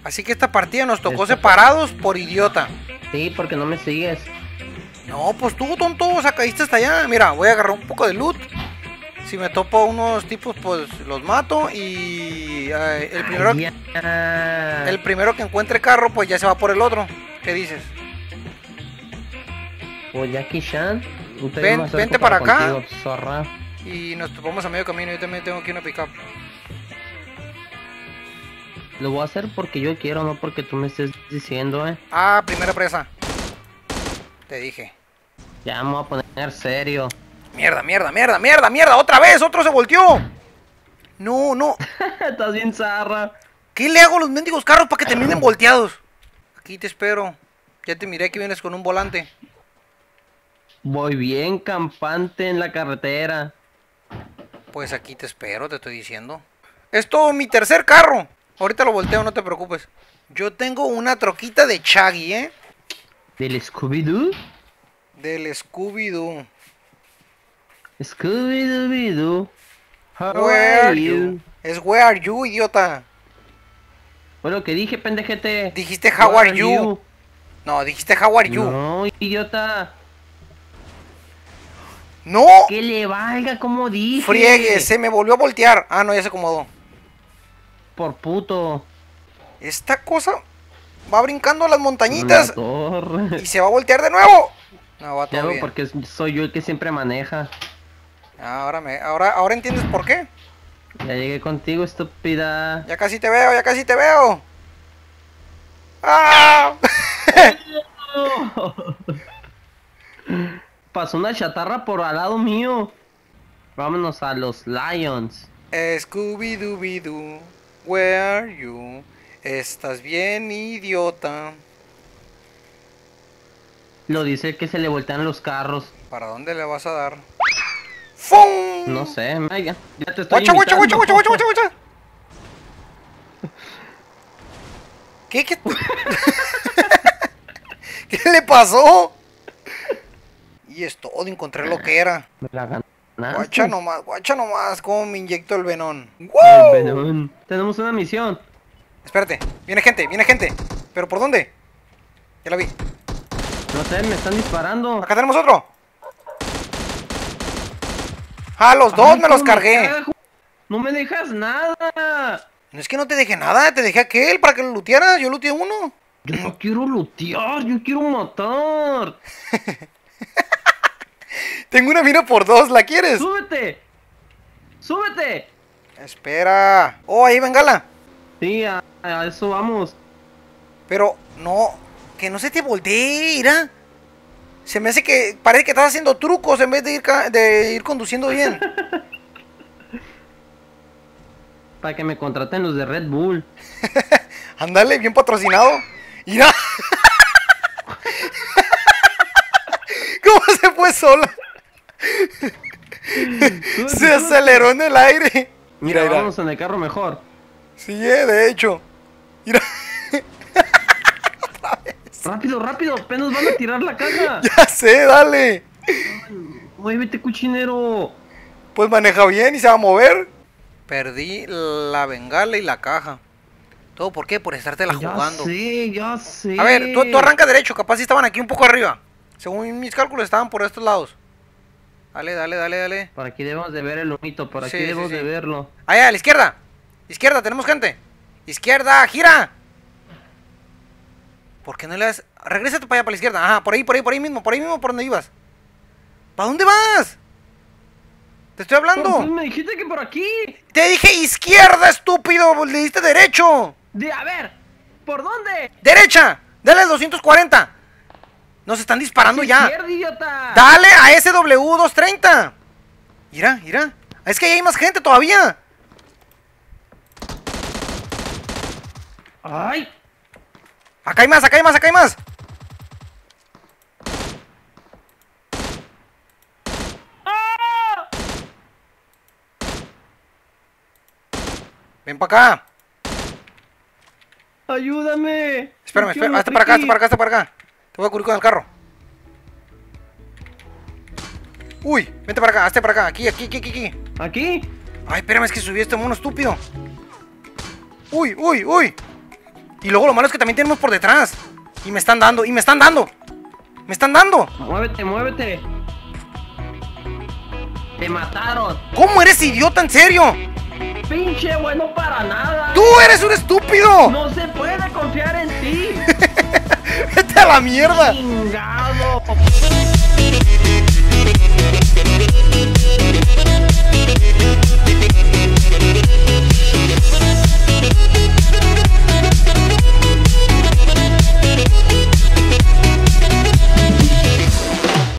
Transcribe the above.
Así que esta partida nos tocó separados por idiota. Sí, porque no me sigues. No, pues tú, tonto, o sea, caíste hasta allá. Mira, voy a agarrar un poco de loot. Si me topo unos tipos, pues los mato. Y el primero que encuentre carro, pues ya se va por el otro. ¿Qué dices? Pues Jackie Chan. Vente para acá. Contigo, zorra. Y nos topamos a medio camino. Yo también tengo aquí una pickup. Lo voy a hacer porque yo quiero, no porque tú me estés diciendo, Ah, primera presa. Te dije. Ya me voy a poner serio. Mierda, mierda, mierda, mierda, mierda. Otra vez, otro se volteó. No, no. Estás bien zarra. ¿Qué le hago a los mendigos carros para que terminen volteados? Aquí te espero. Ya te miré que vienes con un volante. Voy bien campante en la carretera. Pues aquí te espero, te estoy diciendo. Es todo mi tercer carro. Ahorita lo volteo, no te preocupes. Yo tengo una troquita de Shaggy, ¿eh? ¿Del Scooby-Doo? Del Scooby-Doo. Scooby-Doo. Where are you? Es where are you, idiota. Fue lo que dije, pendejete. Dijiste how are you. No, dijiste how are you. No, idiota. No. Que le valga como dije. Friegue, se me volvió a voltear. Ah, no, ya se acomodó. Por puto. Esta cosa va brincando las montañitas y se va a voltear de nuevo. No, va todo bien. Porque soy yo el que siempre maneja. Ahora entiendes por qué. Ya llegué contigo, estúpida. Ya casi te veo, ya casi te veo. ¡Ah! Pasó una chatarra por al lado mío. Vámonos a los Lions. Scooby-Dooby-Doo, where are you? Estás bien, idiota. Lo dice el que se le voltean los carros. ¿Para dónde le vas a dar? ¡Fum! No sé, ya te estoy ¡Guacha! invitando. ¿Qué? ¿Qué le pasó? Y es todo, encontré lo que era. Me la ganaste. Guacha nomás, cómo me inyecto el venón. ¡Wow! El venón. Tenemos una misión. Espérate, viene gente. ¿Pero por dónde? Ya la vi. No sé, me están disparando. Acá tenemos otro. Ah, los dos me los cargué. No me dejas nada. No es que no te dejé nada, te dejé aquel para que lo lootearas. Yo looteé uno. Yo no quiero lootear, yo quiero matar. Tengo una mira por dos, ¿la quieres? ¡Súbete! ¡Súbete! Espera. Oh, ahí bengala. Sí, a eso vamos. Pero no, que no se te voltee, mira. Se me hace que parece que estás haciendo trucos en vez de ir conduciendo bien. Para que me contraten los de Red Bull. Ándale, bien patrocinado. Mira. ¿Cómo se fue sola? Se aceleró en el aire. Mira, vamos en el carro mejor. Sí, de hecho. Mira. Rápido, apenas van a tirar la caja. Ya sé, dale. Muévete, cochinero. Pues maneja bien y se va a mover. Perdí la bengala y la caja. ¿Todo por qué? Por estártela jugando. Ya sé. A ver, tú arranca derecho, capaz si estaban aquí un poco arriba. Según mis cálculos estaban por estos lados. Dale. Por aquí debemos de ver el humito, por aquí debemos de verlo. Allá, a la izquierda. Izquierda, tenemos gente. Izquierda, gira. ¿Por qué no le das? Regrésate para allá, para la izquierda. Ajá, por ahí mismo, por donde ibas. ¿Para dónde vas? Te estoy hablando. Pues me dijiste que por aquí. Te dije izquierda, estúpido. Le diste derecho. A ver, ¿por dónde? Derecha. Dale al 240. Nos están disparando ya. Izquierda, idiota. Dale a SW230. Mira. Es que ahí hay más gente todavía. Ay. Acá hay más. ¡Ah! Ven para acá. Ayúdame. Espérame, hazte para acá. Te voy a cubrir con el carro. Uy, vente para acá, hazte para acá. Aquí. ¿Aquí? Ay, espérame, es que subí este mono estúpido. Uy. Y luego lo malo es que también tenemos por detrás. Y me están dando, y me están dando. Me están dando. Muévete, muévete. Te mataron. ¿Cómo eres idiota, en serio? Pinche bueno para nada. ¡Tú eres un estúpido! No se puede confiar en ti. ¡Vete a la mierda! Chinga.